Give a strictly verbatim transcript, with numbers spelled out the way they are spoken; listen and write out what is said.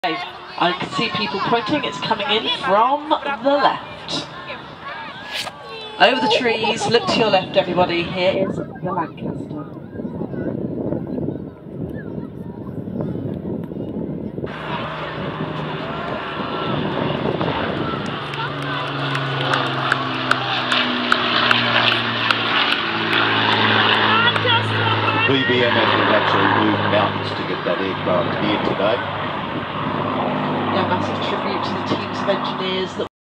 I can see people pointing, it's coming in from the left. Over the trees, look to your left everybody, here is the Lancaster. B B M have actually moved mountains to get that aircraft here today. Yeah, massive tribute to the teams of engineers that